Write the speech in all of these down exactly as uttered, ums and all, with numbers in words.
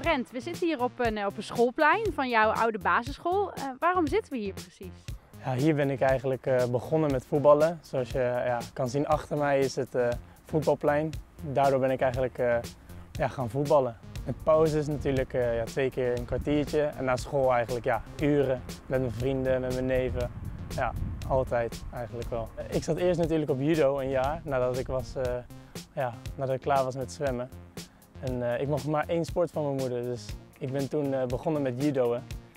Brent, we zitten hier op een, op een schoolplein van jouw oude basisschool. Uh, waarom zitten we hier precies? Ja, hier ben ik eigenlijk uh, begonnen met voetballen. Zoals je ja, kan zien achter mij is het uh, voetbalplein. Daardoor ben ik eigenlijk uh, ja, gaan voetballen. Met pauzes natuurlijk uh, ja, twee keer een kwartiertje en na school eigenlijk ja, uren met mijn vrienden, met mijn neven. Ja, altijd eigenlijk wel. Ik zat eerst natuurlijk op judo een jaar nadat ik, was, uh, ja, nadat ik klaar was met zwemmen. En, uh, ik mocht maar één sport van mijn moeder, dus ik ben toen uh, begonnen met judoën.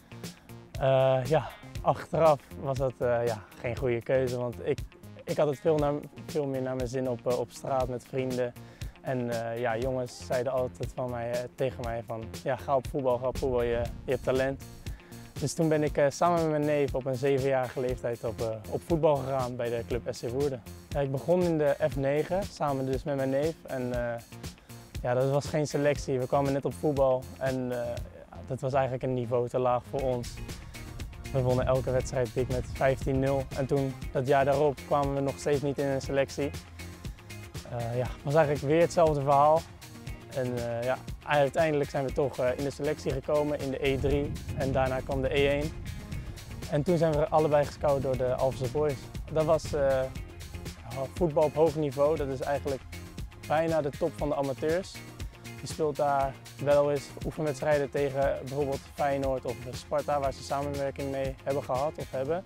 Uh, ja, achteraf was dat uh, ja, geen goede keuze, want ik, ik had het veel, naar, veel meer naar mijn zin op, uh, op straat met vrienden. En uh, ja, jongens zeiden altijd van mij, uh, tegen mij van ja, ga op voetbal, ga op voetbal, je, je hebt talent. Dus toen ben ik uh, samen met mijn neef op een zevenjarige leeftijd op, uh, op voetbal gegaan bij de club S C Woerden. Ja, ik begon in de F negen, samen dus met mijn neef. En, uh, ja, dat was geen selectie, we kwamen net op voetbal en uh, dat was eigenlijk een niveau te laag voor ons. We wonnen elke wedstrijd dik met vijftien nul en toen, dat jaar daarop, kwamen we nog steeds niet in een selectie. Uh, ja, het was eigenlijk weer hetzelfde verhaal. En uh, ja, uiteindelijk zijn we toch uh, in de selectie gekomen in de E drie en daarna kwam de E één. En toen zijn we allebei gescout door de Alphense Boys. Dat was uh, voetbal op hoog niveau, dat is eigenlijk bijna de top van de amateurs. Je speelt daar wel eens oefenwedstrijden tegen bijvoorbeeld Feyenoord of Sparta, waar ze samenwerking mee hebben gehad of hebben.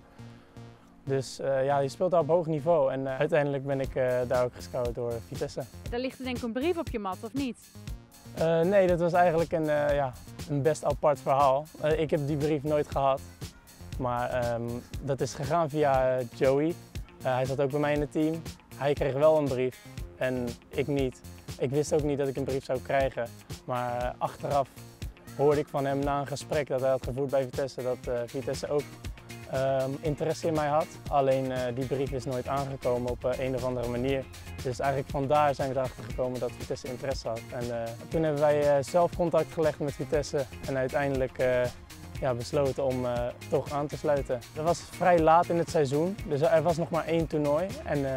Dus uh, ja, je speelt daar op hoog niveau en uh, uiteindelijk ben ik uh, daar ook gescout door Vitesse. Daar ligt er denk ik een brief op je mat, of niet? Uh, nee, dat was eigenlijk een, uh, ja, een best apart verhaal. Uh, ik heb die brief nooit gehad, maar um, dat is gegaan via uh, Joey. Uh, hij zat ook bij mij in het team. Hij kreeg wel een brief en ik niet. Ik wist ook niet dat ik een brief zou krijgen, maar uh, achteraf hoorde ik van hem na een gesprek dat hij had gevoerd bij Vitesse dat uh, Vitesse ook Um, interesse in mij had. Alleen uh, die brief is nooit aangekomen op uh, een of andere manier. Dus eigenlijk vandaar zijn we erachter gekomen dat Vitesse interesse had. En uh, toen hebben wij uh, zelf contact gelegd met Vitesse en uiteindelijk uh, ja, besloten om uh, toch aan te sluiten. Dat was vrij laat in het seizoen, dus er was nog maar één toernooi. En uh,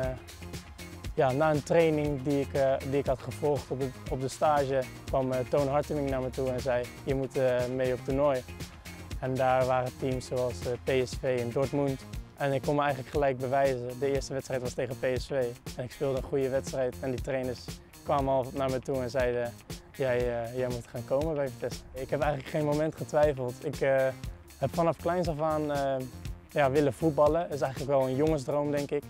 ja, na een training die ik, uh, die ik had gevolgd op de, op de stage kwam uh, Toon Harteming naar me toe en zei je moet uh, mee op toernooi. En daar waren teams zoals P S V en Dortmund. En ik kon me eigenlijk gelijk bewijzen. De eerste wedstrijd was tegen P S V. En ik speelde een goede wedstrijd en die trainers kwamen al naar me toe en zeiden jij, uh, jij moet gaan komen bij Vitesse. Ik heb eigenlijk geen moment getwijfeld. Ik uh, heb vanaf kleins af aan uh, ja, willen voetballen. Dat is eigenlijk wel een jongensdroom, denk ik.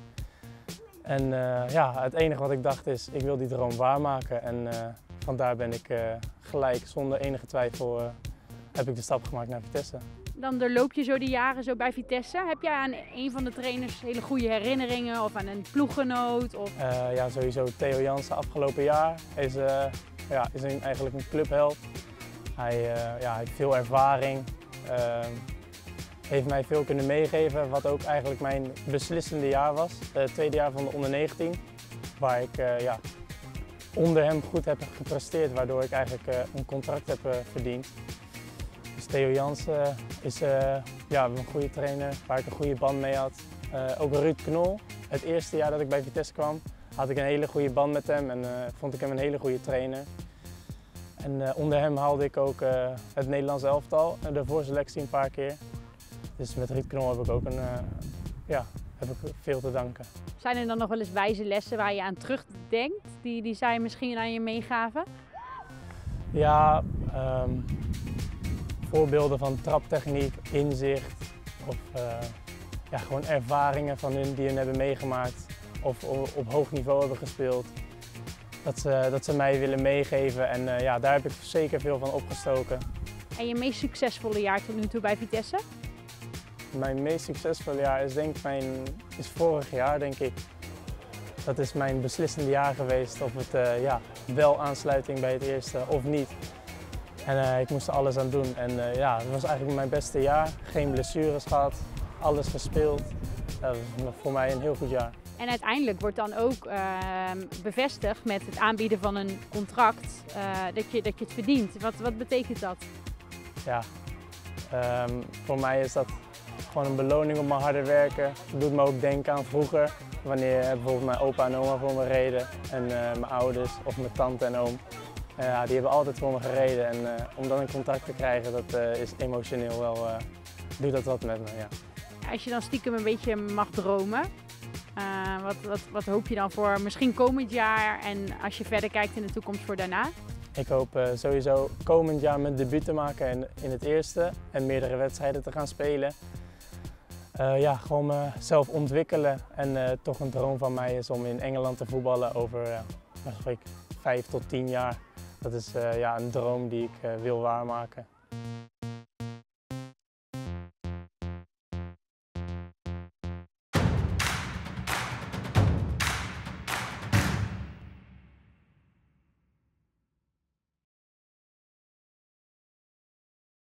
En uh, ja, het enige wat ik dacht is, ik wil die droom waarmaken. En uh, vandaar ben ik uh, gelijk, zonder enige twijfel, uh, heb ik de stap gemaakt naar Vitesse. Dan doorloop je zo die jaren zo bij Vitesse. Heb jij aan een van de trainers hele goede herinneringen of aan een ploeggenoot? Of... Uh, ja, sowieso Theo Jansen afgelopen jaar is, uh, ja, is een, eigenlijk een clubheld. Hij, uh, ja, hij heeft veel ervaring, uh, heeft mij veel kunnen meegeven wat ook eigenlijk mijn beslissende jaar was. Het tweede jaar van de onder negentien, waar ik uh, ja, onder hem goed heb gepresteerd, waardoor ik eigenlijk uh, een contract heb uh, verdiend. Dus Theo Jansen is uh, ja, een goede trainer waar ik een goede band mee had. Uh, ook Ruud Knol. Het eerste jaar dat ik bij Vitesse kwam had ik een hele goede band met hem en uh, vond ik hem een hele goede trainer. En uh, onder hem haalde ik ook uh, het Nederlands elftal, de voorselectie een paar keer. Dus met Ruud Knol heb ik ook een, uh, ja, heb ik veel te danken. Zijn er dan nog wel eens wijze lessen waar je aan terugdenkt, die, die zij misschien aan je meegaven? Ja, um, voorbeelden van traptechniek, inzicht of uh, ja, gewoon ervaringen van hun die hun hebben meegemaakt of op hoog niveau hebben gespeeld. Dat ze, dat ze mij willen meegeven en uh, ja, daar heb ik zeker veel van opgestoken. En je meest succesvolle jaar tot nu toe bij Vitesse? Mijn meest succesvolle jaar is denk ik mijn, is vorig jaar, denk ik. Dat is mijn beslissende jaar geweest of het uh, ja, wel aansluiting bij het eerste of niet. En uh, ik moest er alles aan doen en uh, ja, het was eigenlijk mijn beste jaar. Geen blessures gehad, alles gespeeld. Dat was voor mij een heel goed jaar. En uiteindelijk wordt dan ook uh, bevestigd met het aanbieden van een contract uh, dat, je, dat je het verdient. Wat, wat betekent dat? Ja, um, voor mij is dat gewoon een beloning op mijn harde werken. Het doet me ook denken aan vroeger, wanneer bijvoorbeeld mijn opa en oma voor me reden en uh, mijn ouders of mijn tante en oom. ja, die hebben altijd voor me gereden. En uh, om dan een contract te krijgen, dat uh, is emotioneel wel, uh, doet dat wat met me. Ja. Als je dan stiekem een beetje mag dromen, uh, wat, wat, wat hoop je dan voor misschien komend jaar en als je verder kijkt in de toekomst voor daarna? Ik hoop uh, sowieso komend jaar mijn debuut te maken in, in het eerste en meerdere wedstrijden te gaan spelen. Uh, ja, gewoon mezelf ontwikkelen en uh, toch een droom van mij is om in Engeland te voetballen over uh, wat ik, vijf tot tien jaar. Dat is uh, ja, een droom die ik uh, wil waarmaken.